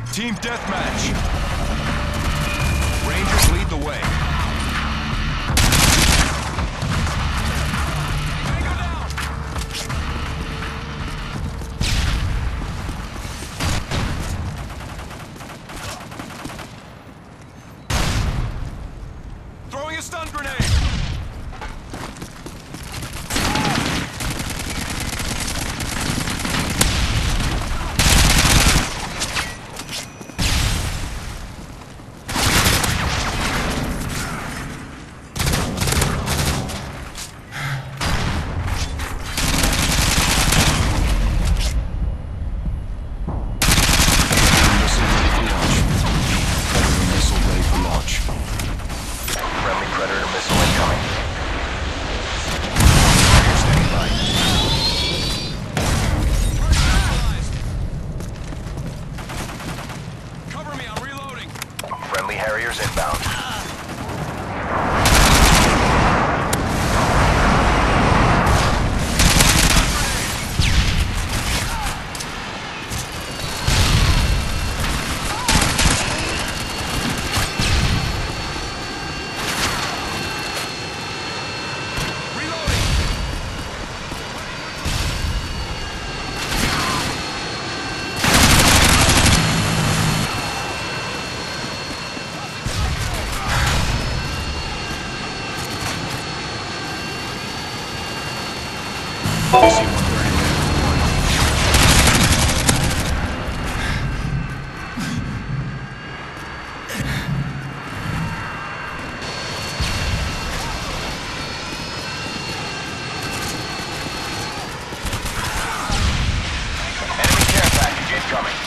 Team deathmatch. Rangers lead the way. Throwing a stun grenade. Friendly Harriers inbound. Enemy care package incoming.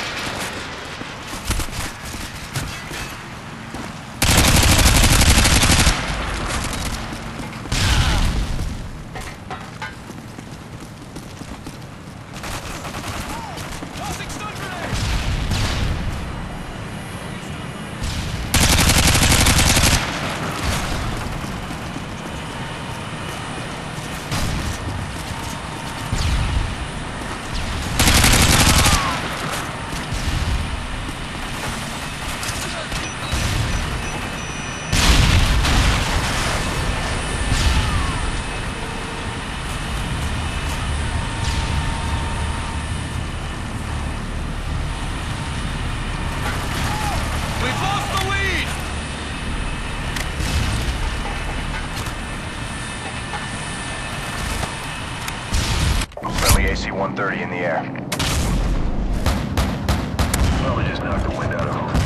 AC-130 in the air. Probably just knocked the wind out of him.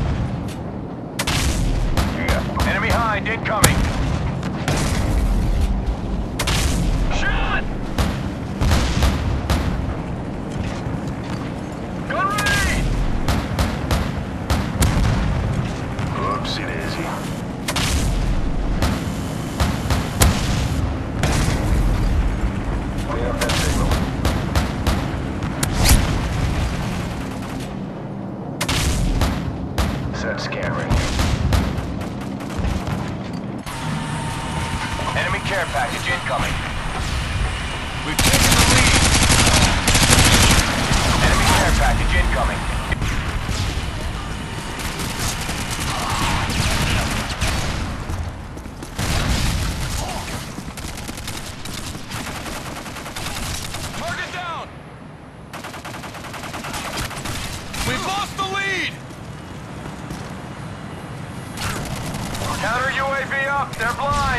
Yeah. Enemy hind incoming. Shot! Gun ready! Oopsie daisy. Clean up that signal. Set scattering. Enemy care package incoming. We've taken the lead. Enemy care package incoming. Target down. We've lost the lead. Counter UAV up, they're blind.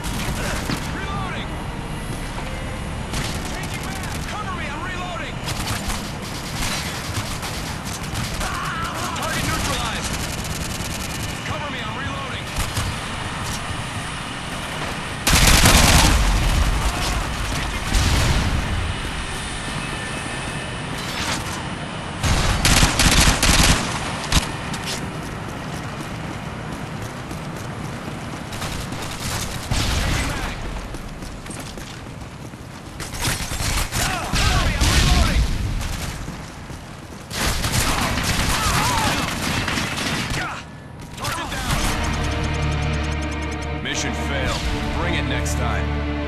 Reloading. Changing back. Cover me, I'm reloading. Mission failed. Bring it next time.